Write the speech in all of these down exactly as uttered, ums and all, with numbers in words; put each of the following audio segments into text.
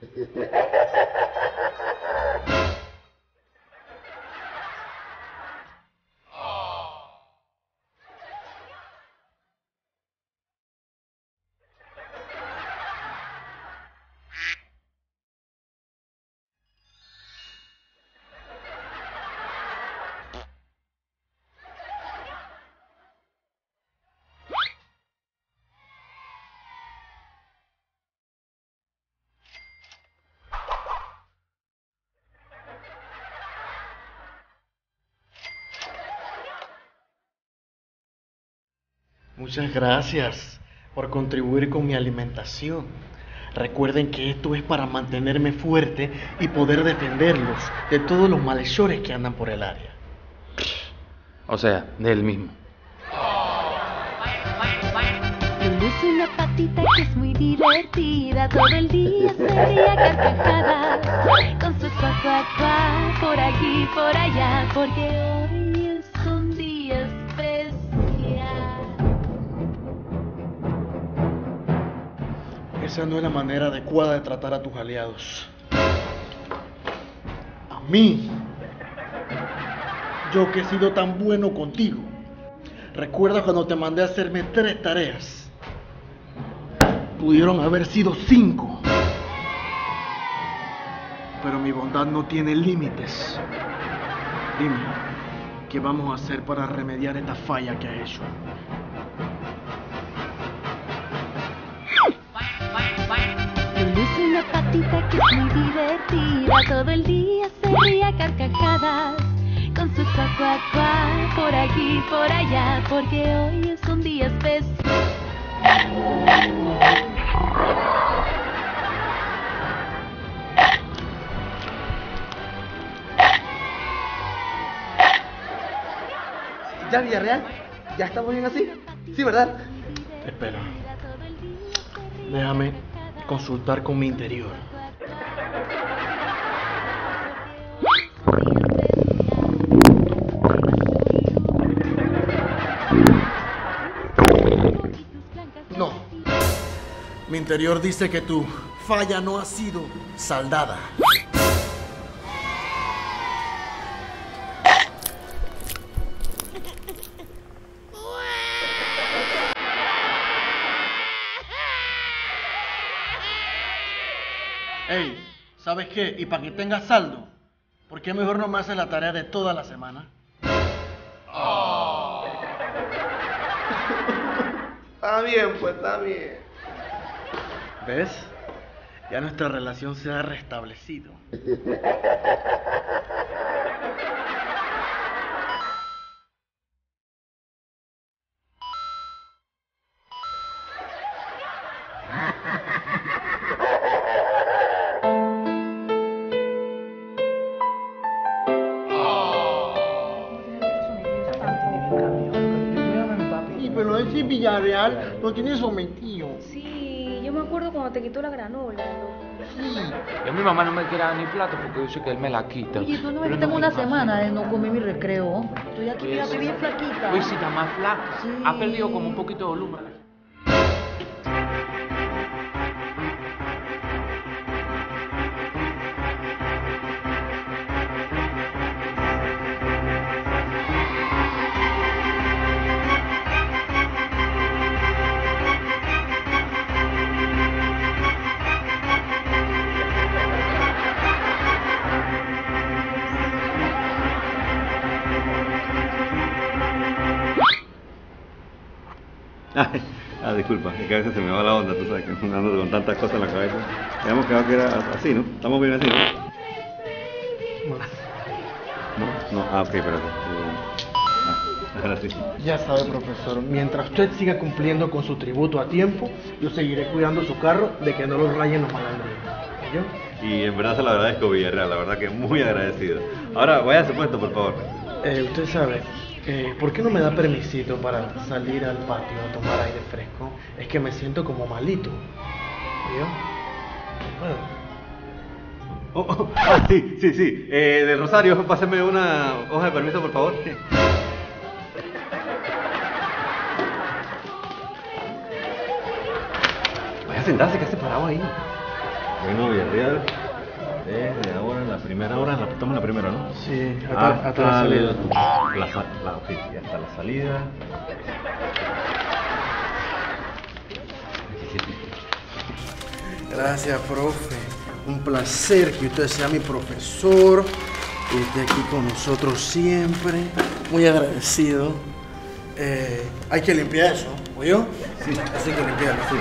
Muchas gracias por contribuir con mi alimentación. Recuerden que esto es para mantenerme fuerte y poder defenderlos de todos los malhechores que andan por el área. O sea, de él mismo. Lulu es una patita que es muy divertida. Todo el día se ríe a carcajadas con su cuac, cuac, cuac, por aquí, por allá, porque hoy es un día especial. Esa no es la manera adecuada de tratar a tus aliados. A mí, yo que he sido tan bueno contigo. ¿Recuerdas cuando te mandé a hacerme tres tareas? Pudieron haber sido cinco. Pero mi bondad no tiene límites. Dime, ¿qué vamos a hacer para remediar esta falla que has hecho? Lulu es una patita que es muy divertida. Todo el día se ríe a carcajadas con su cuac, cuac, cuac, por aquí, por allá, porque hoy es un día especial. ¿Ya Villarreal? ¿Ya estamos bien así? Sí, ¿verdad? Espera. Déjame consultar con mi interior. No. Mi interior dice que tu falla no ha sido saldada. Hey, ¿sabes qué? Y para que tengas saldo, ¿por qué mejor no me haces la tarea de toda la semana? Oh. Está bien, pues está bien. ¿Ves? Ya nuestra relación se ha restablecido. Sí, pero ese Villarreal lo tiene sometido. Sí, yo me acuerdo cuando te quitó la granola. Sí. Y a mi mamá no me quiere dar ni plato porque dice que él me la quita. Oye, tú no ves Pero que tengo no una quiere más. semana de no comer mi recreo. Estoy aquí, mira, estoy bien flaquita. Uy, sí, está más flaca. Sí. Ha perdido como un poquito de volumen. Ay, ah, disculpa, es que a veces se me va la onda, tú sabes que ando con tantas cosas en la cabeza. Habíamos quedado que era así, ¿no? Estamos bien así, ¿no? No, no, ah, ok, espérate. Eh, ah, ahora sí. Ya sabe, profesor, mientras usted siga cumpliendo con su tributo a tiempo, yo seguiré cuidando su carro de que no lo rayen los malandrines. ¿Oyó? Y en verdad se lo agradezco, Villarreal, la verdad que muy agradecido. Ahora, vaya a su puesto, por favor. Eh, usted sabe, eh, ¿por qué no me da permisito para salir al patio a tomar aire fresco? Es que me siento como malito. ¿Oyó? Bueno. Oh, oh, ah, sí, sí, sí. Eh, de Rosario, páseme una hoja de permiso, por favor. Vaya a sentarse, que hace parado ahí. Bueno, Villarreal, desde ahora, la primera hora, la, estamos en la primera, ¿no? Sí, hasta, hasta la salida. La, sa- la, sí, sí, hasta la salida. Gracias, profe. Un placer que usted sea mi profesor. Y esté aquí con nosotros siempre. Muy agradecido. Eh, hay que limpiar eso, ¿oyó? Sí. Así que limpiarlo. Sí.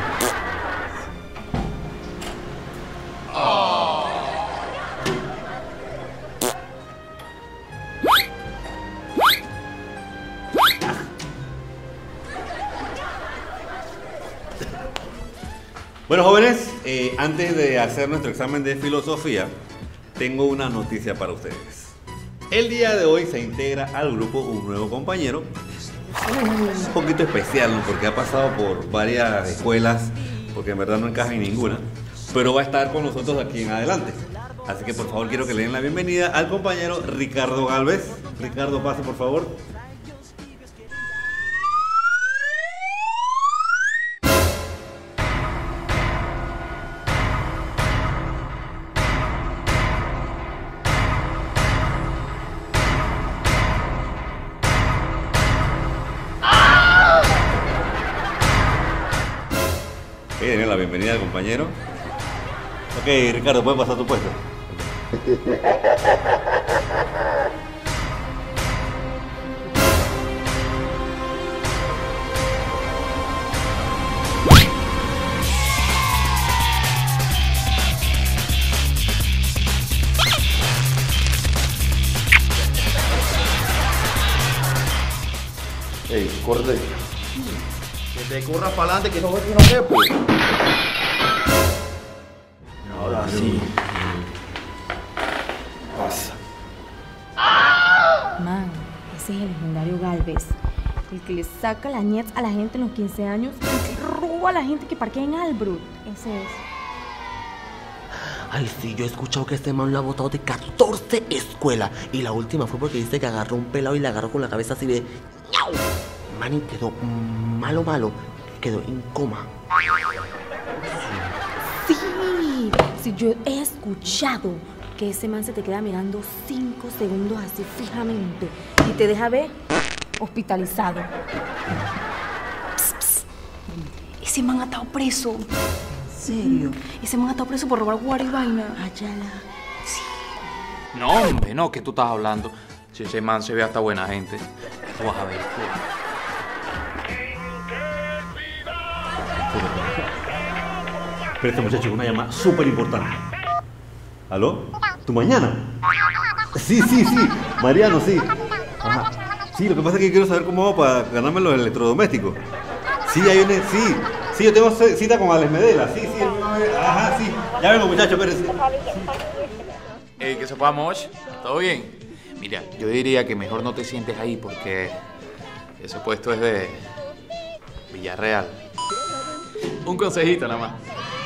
Bueno, jóvenes, eh, antes de hacer nuestro examen de filosofía, tengo una noticia para ustedes. El día de hoy se integra al grupo un nuevo compañero, un poquito especial, ¿no? Porque ha pasado por varias escuelas, porque en verdad no encaja en ninguna, pero va a estar con nosotros aquí en adelante. Así que por favor quiero que le den la bienvenida al compañero Ricardo Galvez. Ricardo, pase por favor. Ok, denle la bienvenida al compañero. Ok, Ricardo, puedes pasar a tu puesto. Ey, corre. Que te corras para adelante, que no ves que no ve, pues. Ahora sí. Pasa. Man, ese es el legendario Galvez. El que le saca la ñez a la gente en los quince años y que roba a la gente que parquea en Albrook. Ese es. Ay, sí, yo he escuchado que este man lo ha botado de catorce escuelas. Y la última fue porque dice que agarró un pelado y le agarró con la cabeza así de... ¡Ñau! Man, y quedó malo, malo. Quedó en coma. Sí, sí, yo he escuchado que ese man se te queda mirando cinco segundos así fijamente y te deja ver hospitalizado. Pss, pss. Ese man ha estado preso. ¿En serio? Ese man ha estado preso por robar guaro y vaina. Ayala. Sí. No, hombre, no, ¿qué tú estás hablando? Si ese man se ve hasta buena gente. Tú vas a ver. Tú vas a ver. Pero este muchacho es una llamada súper importante. ¿Aló? ¿Tu mañana? Sí, sí, sí. Mariano, sí. Ajá. Sí, lo que pasa es que quiero saber cómo hago para ganarme los electrodomésticos. Sí, hay un... Sí, sí, yo tengo cita con Alex Medela. Sí, sí. Ajá, sí. Ya vengo, muchachos, espérense. Ey, ¿qué se fue, Moch? ¿Todo bien? Mira, yo diría que mejor no te sientes ahí porque ese puesto es de Villarreal. Un consejito nada más.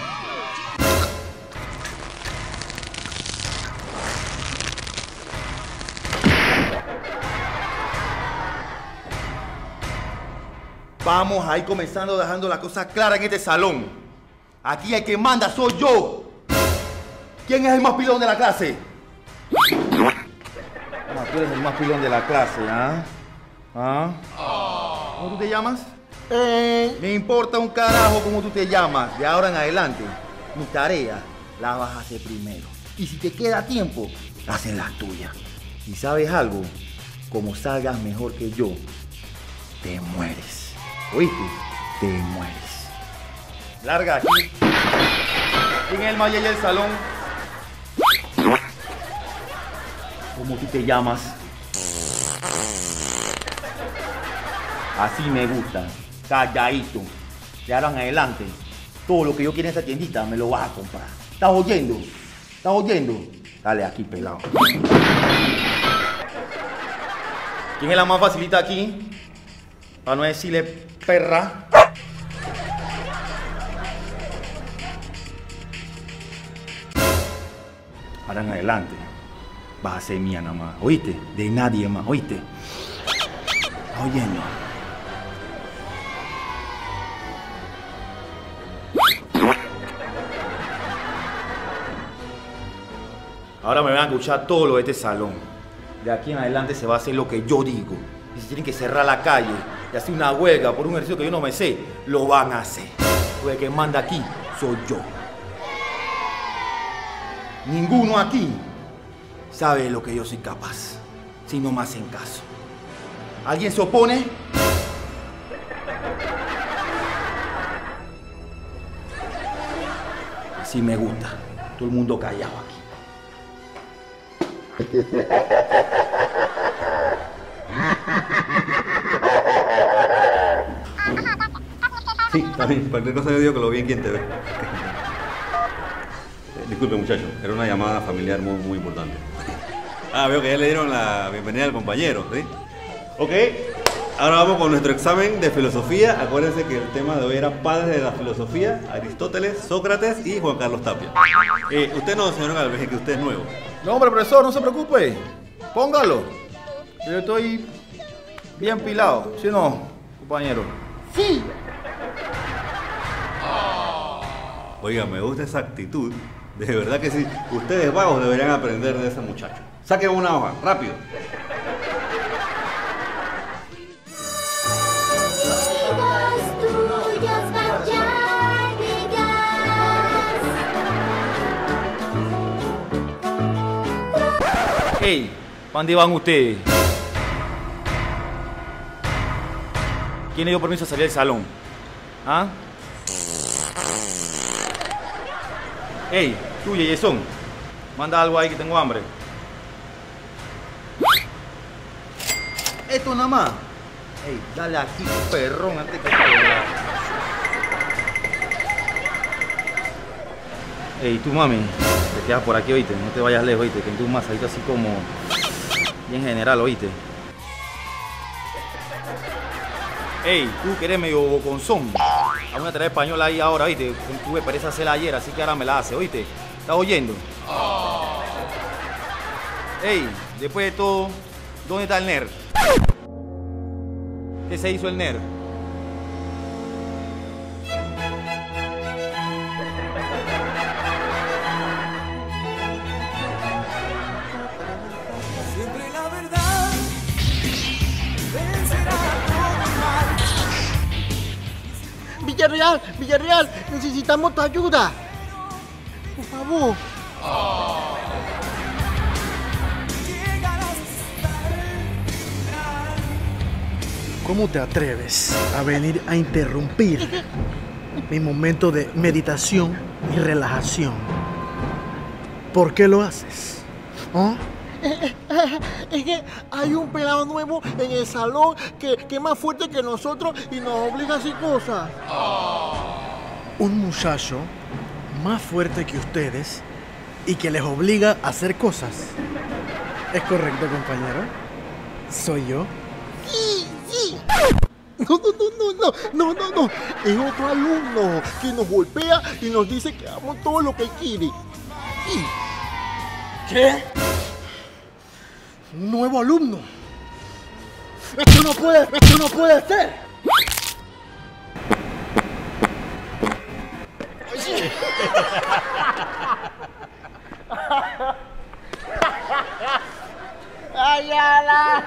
Vamos a ir comenzando dejando la cosa clara en este salón. Aquí el que manda soy yo. ¿Quién es el más pilón de la clase? Ah, tú eres el más pilón de la clase, ¿ah? ¿Ah? ¿Cómo tú te llamas? Eh, Me importa un carajo cómo tú te llamas. De ahora en adelante, mi tarea la vas a hacer primero. Y si te queda tiempo, haces las tuyas. Y sabes algo, como salgas mejor que yo, te mueres. ¿Oíste? Te mueres. Larga aquí. ¿Quién es el mayor del salón? ¿Cómo tú te llamas? Así me gusta. Calladito. De ahora en adelante, todo lo que yo quiera en esa tiendita me lo vas a comprar. ¿Estás oyendo? ¿Estás oyendo? Dale aquí, pelado. ¿Quién es la más facilita aquí? Para no decirle perra. Ahora en adelante vas a ser mía nada más, ¿oíste? De nadie más, ¿oíste? ¿Estás oyendo? Ahora me van a escuchar todo lo de este salón. De aquí en adelante se va a hacer lo que yo digo. Y si tienen que cerrar la calle y hacer una huelga por un ejercicio que yo no me sé, lo van a hacer. Porque el que manda aquí soy yo. Ninguno aquí sabe de lo que yo soy capaz, si no me hacen caso. ¿Alguien se opone? Así me gusta. Todo el mundo callado aquí. Sí, también. Cualquier cosa yo digo que lo vi en quien te ve. Disculpe, muchacho, era una llamada familiar muy, muy importante. Ah, veo que ya le dieron la bienvenida al compañero, ¿sí? Ok, ahora vamos con nuestro examen de filosofía. Acuérdense que el tema de hoy era padres de la filosofía, Aristóteles, Sócrates y Juan Carlos Tapia. Eh, usted no, señor Galvez, que usted es nuevo. No, hombre, profesor, no se preocupe. Póngalo. Yo estoy bien pilado, ¿sí o no, compañero? Sí. Oiga, me gusta esa actitud. De verdad que sí. Ustedes vagos deberían aprender de ese muchacho. Saquen una hoja, rápido. Hey, ¿para dónde van ustedes? ¿Quién le dio permiso a salir del salón? ¿Ah? Hey, tú, Yeyezón, manda algo ahí que tengo hambre. Esto nada más. Hey, dale aquí, perrón, antes que te... Hey, tú, mami, te quedas por aquí, oíste, no te vayas lejos, oíste, que tú un masadito así como bien general, oíste. Hey, tú que eres medio boconzón. Vamos a traer español ahí ahora, oíste. Tú me pareces hacerla ayer, así que ahora me la hace, oíste. ¿Estás oyendo? Oh. Hey, después de todo, ¿dónde está el nerd? ¿Qué se hizo el nerd? Siempre la verdad vencerá todo el mal. Villarreal, Villarreal, necesitamos tu ayuda. Por favor. Oh. ¿Cómo te atreves a venir a interrumpir mi momento de meditación y relajación? ¿Por qué lo haces? ¿Oh? Es que hay un pelado nuevo en el salón que, que es más fuerte que nosotros y nos obliga a hacer cosas. Oh. Un muchacho más fuerte que ustedes y que les obliga a hacer cosas. ¿Es correcto, compañero? ¿Soy yo? Sí, sí. No, no, no, no, no, no, no. Es otro alumno que nos golpea y nos dice que hagamos todo lo que quiere. ¿Qué? Un nuevo alumno. Esto no puede, esto no puede ser. Ayala.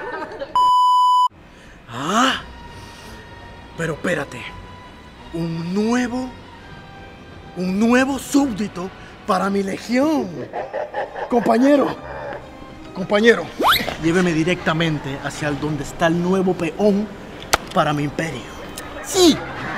Ah, pero espérate. Un nuevo, un nuevo súbdito para mi legión. Compañero. Compañero, lléveme directamente hacia el donde está el nuevo peón para mi imperio. ¡Sí!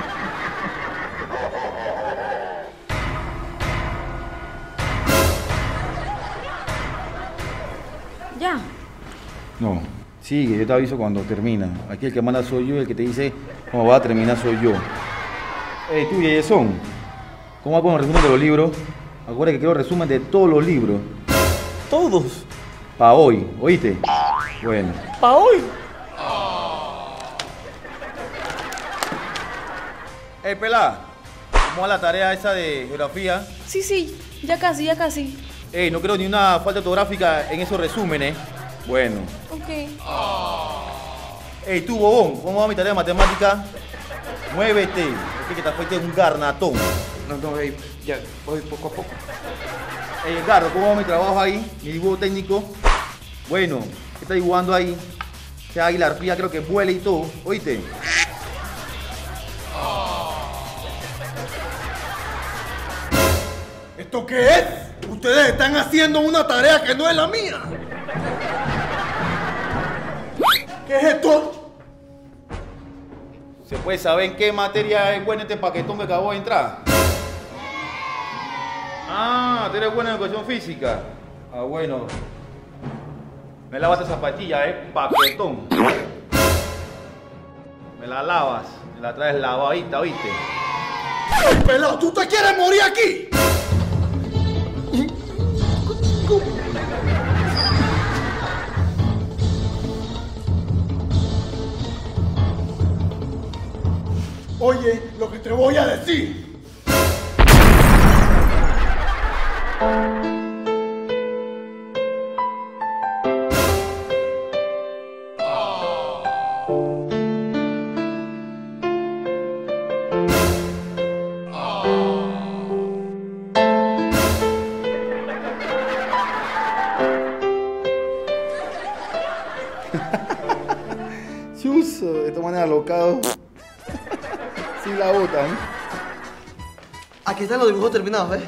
¿Ya? No, sigue, yo te aviso cuando termina. Aquí el que manda soy yo y el que te dice cómo va a terminar soy yo. Ey, tú, Yeyezón, ¿cómo va con los resúmenes de los libros? Acuérdate que quiero resumen de todos los libros. ¿Todos? Pa' hoy, ¿oíste? Bueno. ¿Pa' hoy? Ey, pelá, ¿cómo va la tarea esa de geografía? Sí, sí, ya casi, ya casi. Ey, no quiero ni una falta ortográfica en esos resúmenes. Bueno. Ok. Ey, tú, bobón, ¿cómo va mi tarea de matemática? Muévete, es que te afecte un garnatón. No, no, ey, ya, voy poco a poco. Hey, Edgardo, ¿cómo va mi trabajo ahí? Mi dibujo técnico. Bueno, ¿qué está dibujando ahí? Ese águila arpía creo que vuela y todo, ¿oíste? ¿Esto qué es? Ustedes están haciendo una tarea que no es la mía. ¿Qué es esto? ¿Se puede saber en qué materia es bueno este paquetón que acabó de entrar? Ah, tú eres bueno en educación física. Ah, bueno. Me lavas esa zapatilla, eh, paquetón. Me la lavas, me la traes lavadita, ¿oíste? ¡Ay, pelado! ¿Tú te quieres morir aquí? Oye, lo que te voy a decir. Chuso, de esta manera alocado. Sí la botan. Aquí están los dibujos terminados, ¿ves?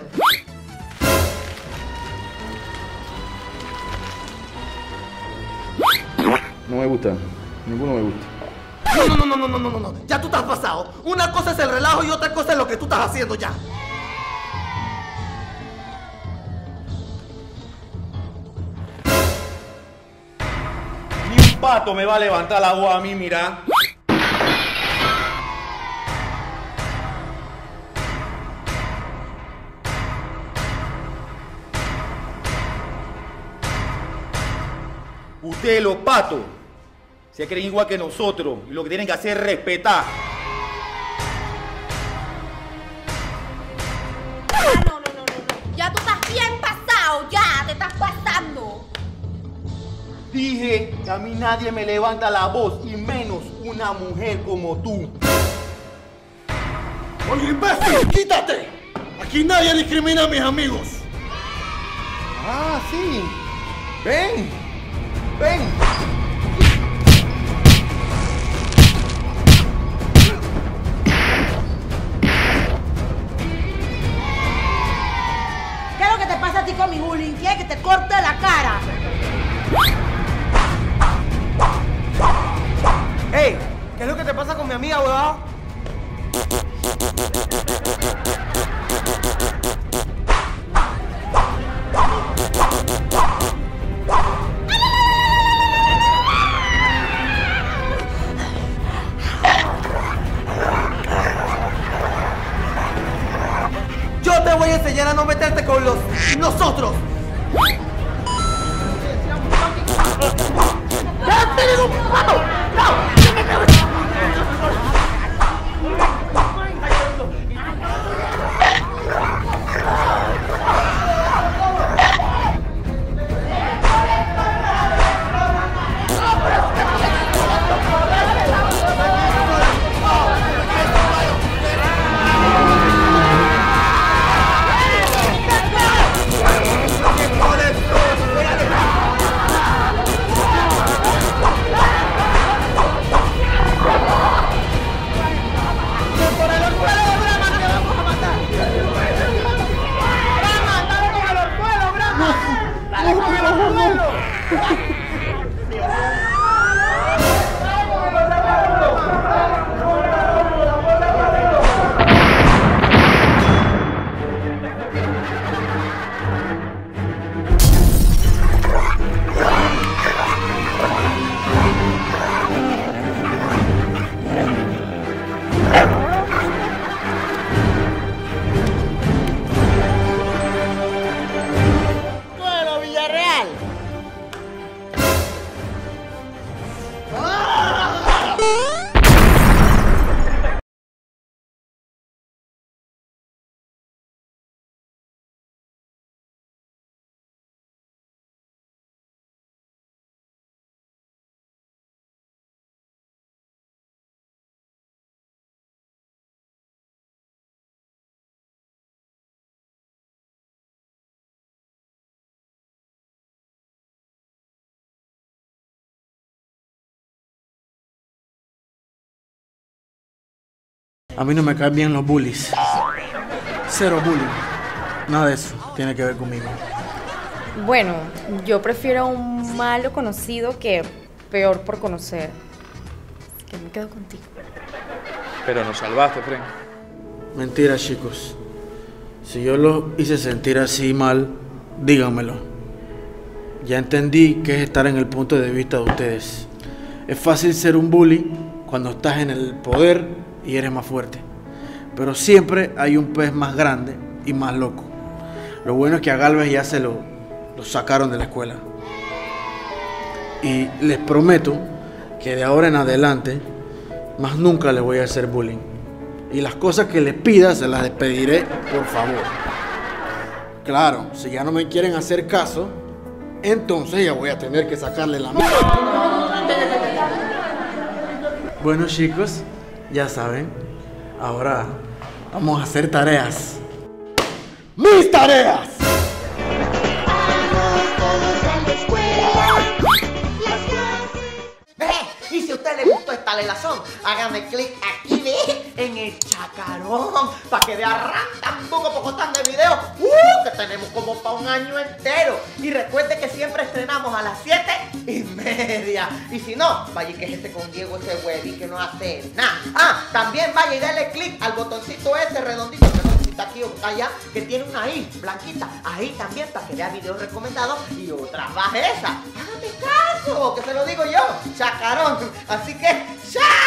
No me gusta. Ninguno me gusta. No, no, no, no, no, no, no, no. Ya tú estás pasado. Una cosa es el relajo y otra cosa es lo que tú estás haciendo ya. Ni un pato me va a levantar la voz a mí, mira. Ustedes los patos se creen igual que nosotros y lo que tienen que hacer es respetar. Ah, no, no, no, no, no. Ya tú estás bien pasado, ya te estás pasando. Dije que a mí nadie me levanta la voz y menos una mujer como tú. Oye, imbécil, quítate. Aquí nadie discrimina a mis amigos. Ah, sí. Ven. Ven. ¿Qué es lo que te pasa a ti con mi bullying? ¿Quieres que te corte la cara? Ey, ¿qué es lo que te pasa con mi amiga, huevado? Yo te voy a enseñar a no meterte con los nosotros. ¡Ya te digo, pato! ¡No! A mí no me caen bien los bullies. Cero bullying. Nada de eso tiene que ver conmigo. Bueno, yo prefiero un malo conocido que peor por conocer. Que me quedo contigo. Pero nos salvaste, Fren. Mentira, chicos. Si yo los hice sentir así mal, díganmelo. Ya entendí que es estar en el punto de vista de ustedes. Es fácil ser un bully cuando estás en el poder y eres más fuerte. Pero siempre hay un pez más grande y más loco. Lo bueno es que a Galvez ya se lo, lo sacaron de la escuela. Y les prometo que de ahora en adelante más nunca les voy a hacer bullying. Y las cosas que les pida se las despediré, por favor. Claro, si ya no me quieren hacer caso, entonces ya voy a tener que sacarle la mierda. Bueno, chicos, ya saben, ahora vamos a hacer tareas. ¡Mis tareas! Y si a usted le gustó esta lelazón, hágame clic aquí, ve, en el chacarón, para que vea rantambuco pocotán de videos, uh, que tenemos como para un año entero. Y recuerde que siempre estrenamos a las siete y media. Y si no, vaya y quéjese con Diego, ese güey que no hace nada. Ah, también vaya y dale clic al botoncito ese redondito que no sé si está aquí o está allá, que tiene una I blanquita. Ahí también para que vea videos recomendados y otras bajezas. Hágame caso, que se lo digo yo, chacarón. Así que, ¡chao!